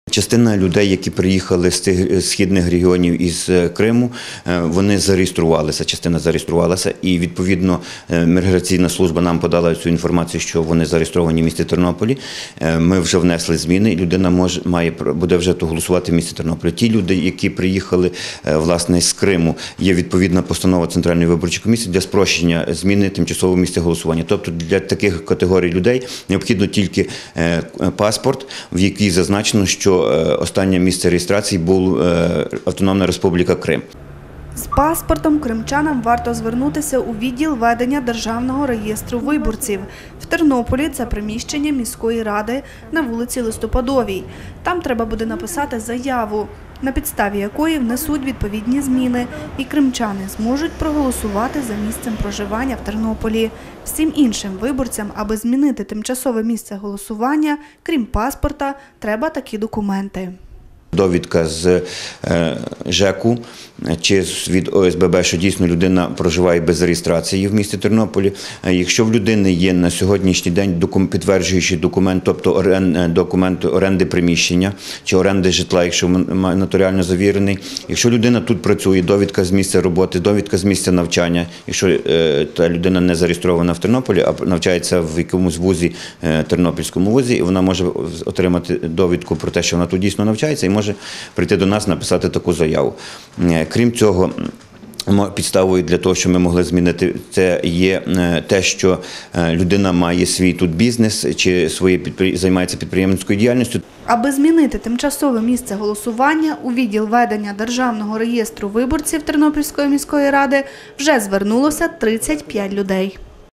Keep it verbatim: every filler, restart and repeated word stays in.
Частина людей, які приїхали з тих східних регіонів із Криму, вони зареєструвалися, частина зареєструвалася, і відповідно міграційна служба нам подала цю інформацію, що вони зареєстровані в місті Тернополі. Ми вже внесли зміни, і людина може має буде вже то голосувати в місті Тернополі. Ті люди, які приїхали власне з Криму, є відповідна постанова Центральної виборчої комісії для спрощення зміни тимчасового місця голосування. Тобто для таких категорій людей необхідно тільки паспорт, в якій зазначено, що останнє місце реєстрації був Автономна Республіка Крим. З паспортом кримчанам варто звернутися у відділ ведення Державного реєстру виборців. В Тернополі це приміщення міської ради на вулиці Листопадовій. Там треба буде написати заяву, на підставі якої внесуть відповідні зміни, і кримчани зможуть проголосувати за місцем проживання в Тернополі. Всім іншим виборцям, аби змінити тимчасове місце голосування, крім паспорта, треба такі документи. Довідка з ЖЕКу чи від О С Б Б, що дійсно людина проживає без реєстрації в місті Тернополі. Якщо в людини є на сьогоднішній день підтверджуючий документ, тобто документ оренди приміщення чи оренди житла, якщо нотаріально завірений. Якщо людина тут працює, довідка з місця роботи, довідка з місця навчання, якщо та людина не зареєстрована в Тернополі, а навчається в якомусь вузі, Тернопільському вузі, і вона може отримати довідку про те, що вона тут дійсно навчається, і може прийти до нас, написати таку заяву. Крім цього, підставою для того, що ми могли змінити, це є те, що людина має свій тут бізнес чи своє підпри... займається підприємницькою діяльністю. Аби змінити тимчасове місце голосування, у відділ ведення Державного реєстру виборців Тернопільської міської ради вже звернулося тридцять п'ять людей.